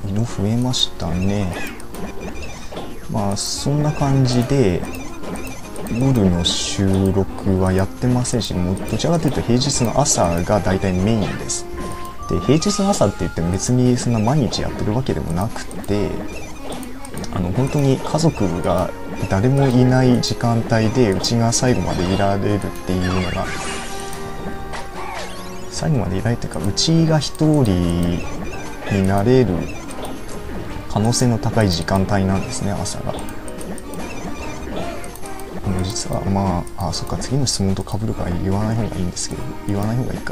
色増えましたね。まあそんな感じで夜の収録はやってませんし、もうどちらかというと平日の朝が大体メインです。で平日の朝って言っても別にそんな毎日やってるわけでもなくて、本当に家族が誰もいない時間帯でうちが最後までいられるっていうのが、最後までいられるというか、うちが一人になれる可能性の高い時間帯なんですね、朝が。実はまあ、そっか、次の質問と被るから言わない方がいいんですけど、言わない方がいいか。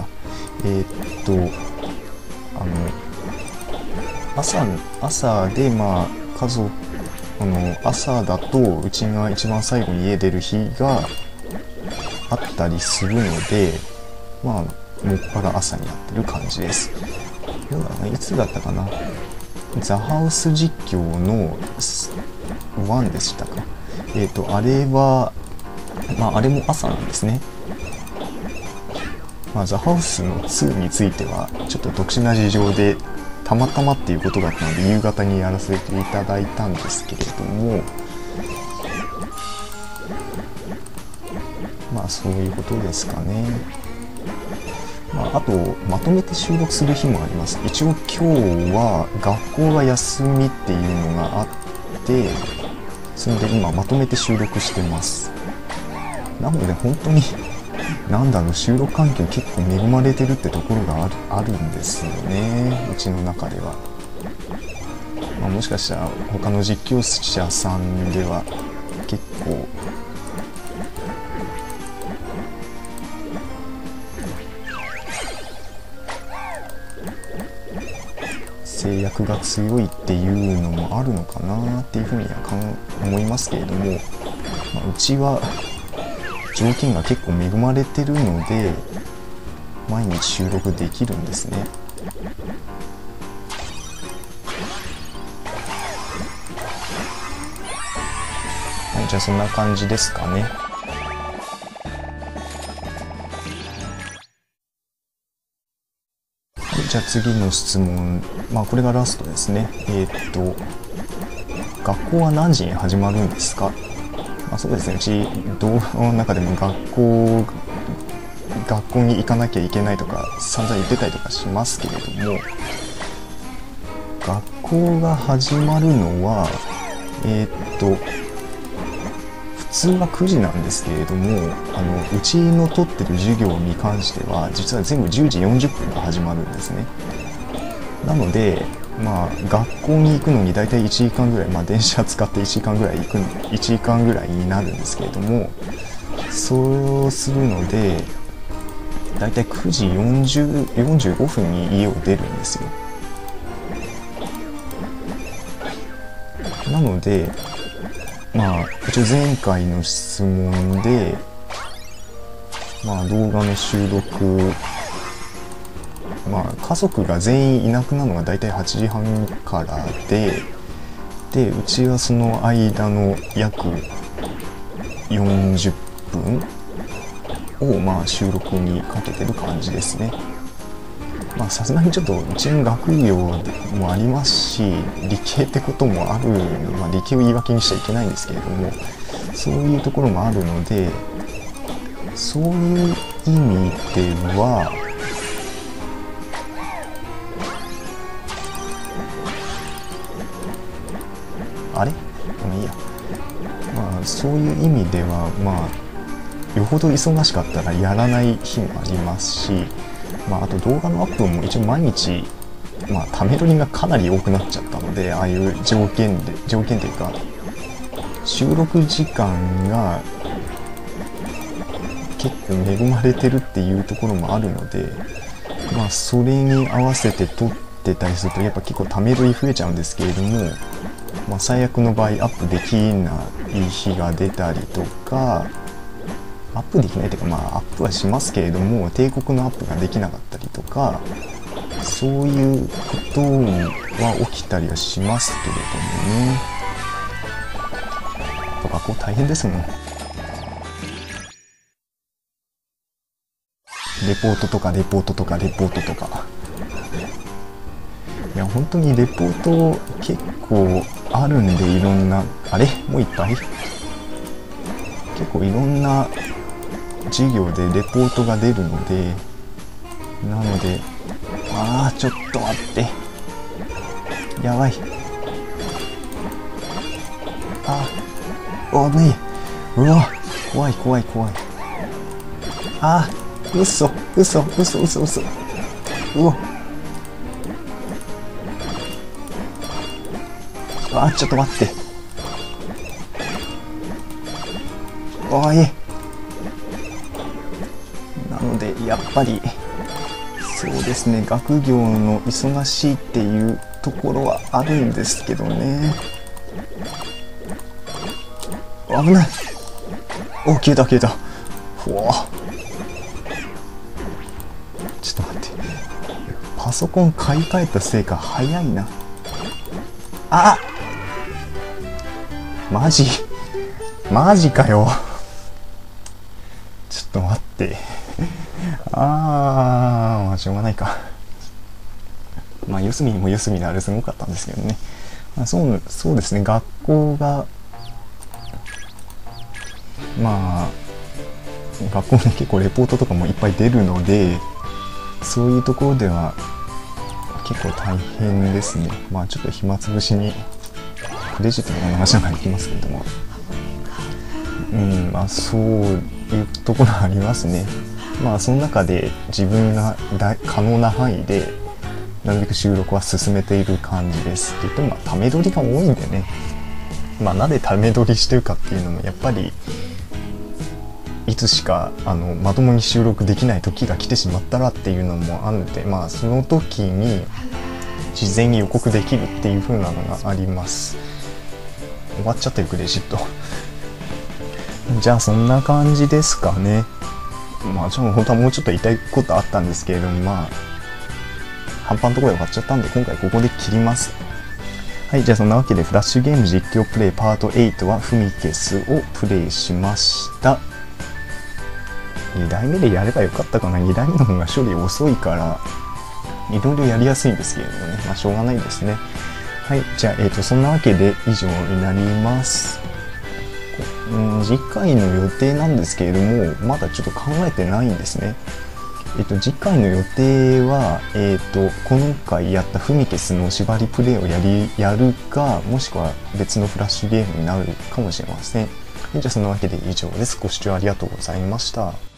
朝でまあ家族、朝だとうちが一番最後に家出る日があったりするので、まあもっぱら朝にやってる感じです。どうだろうね、いつだったかな、ザハウス実況の1でしたか。あれはまああれも朝なんですね。まあ、ザハウスの2についてはちょっと特殊な事情でたまたまっていうことだったので夕方にやらせていただいたんですけれども、まあそういうことですかね。まあ、あとまとめて収録する日もあります。一応今日は学校が休みっていうのがあって、それで今まとめて収録してます。なので本当になんだろう、収録環境結構恵まれてるってところがあるんですよね、うちの中では。まあ、もしかしたら他の実況者さんでは結構制約が強いっていうのもあるのかなっていうふうには思いますけれども、まあ、うちは条件が結構恵まれてるので毎日収録できるんですね。はい、じゃあそんな感じですかね。じゃあ次の質問、まあこれがラストですね。学校は何時に始まるんですか？まあ、そうですね、うち動画の中でも学校に行かなきゃいけないとか散々言ってたりとかしますけれども、学校が始まるのは普通は9時なんですけれども、うちの取ってる授業に関しては実は全部10時40分が始まるんですね。なのでまあ学校に行くのに大体1時間ぐらい、まあ電車使って1時間ぐらい1時間ぐらいになるんですけれども、そうするので大体9時45分に家を出るんですよ。なのでまあ一応前回の質問で、まあ動画の収録、まあ家族が全員いなくなるのが大体8時半からで、うちはその間の約40分をまあ収録にかけてる感じですね。まあさすがにちょっとうちの学業もありますし、理系ってこともある、まあ、理系を言い訳にしちゃいけないんですけれども、そういうところもあるので、そういう意味ではあれ？まあいいや。まあそういう意味ではまあよほど忙しかったらやらない日もありますし、まあ、あと動画のアップも一応毎日、まあ、ため撮りがかなり多くなっちゃったので、ああいう条件というか収録時間が結構恵まれてるっていうところもあるので、まあそれに合わせて撮ってたりするとやっぱ結構ため撮り増えちゃうんですけれども、まあ、最悪の場合アップできない日が出たりとか、アップできないというか、まあアップはしますけれども帝国のアップができなかったりとか、そういうことは起きたりはしますけれどもね。学校大変ですもん。レポートとかいや本当にレポート結構あるんで、いろんな、あれもういっぱい、結構いろんな授業でレポートが出るので、なので、ちょっと待って、やばい、ねえ、うわ、怖い怖い怖い、嘘嘘嘘嘘嘘、うわ、ちょっと待って、おい、なのでやっぱりそうですね、学業の忙しいっていうところはあるんですけどね。危ない、消えた消えた、ふわ、ちょっと待って、パソコン買い替えたせいか早いな。マジかよ。ちょっと待って。まあしょうがないか。まあ四隅も四隅であれすごかったんですけどね。そうですね、学校が学校で結構レポートとかもいっぱい出るので、そういうところでは結構大変ですね。ちょっと暇つぶしにクレジットの話なんかいきますけれども、そういうところありますね。その中で自分が可能な範囲でなるべく収録は進めている感じです。って言ってもため撮りが多いんでね、なんでため撮りしてるかっていうのもやっぱりいつしかまともに収録できない時が来てしまったらっていうのもあるので、その時に事前に予告できるっていう風なのがあります。終わっちゃってるクレジットじゃあそんな感じですかね。じゃあ本当はもうちょっと言いたいことあったんですけれども、半端なところで終わっちゃったんで今回ここで切ります。はい、じゃあそんなわけでフラッシュゲーム実況プレイパート8はフミケスをプレイしました。2代目でやればよかったかな。2代目の方が処理遅いからいろいろやりやすいんですけれどもね、しょうがないですね。はい、じゃあ、そんなわけで以上になります。次回の予定なんですけれども、まだちょっと考えてないんですね。次回の予定は、今回やったフミケスの縛りプレイをやるか、もしくは別のフラッシュゲームになるかもしれません。じゃあそんなわけで以上です。ご視聴ありがとうございました。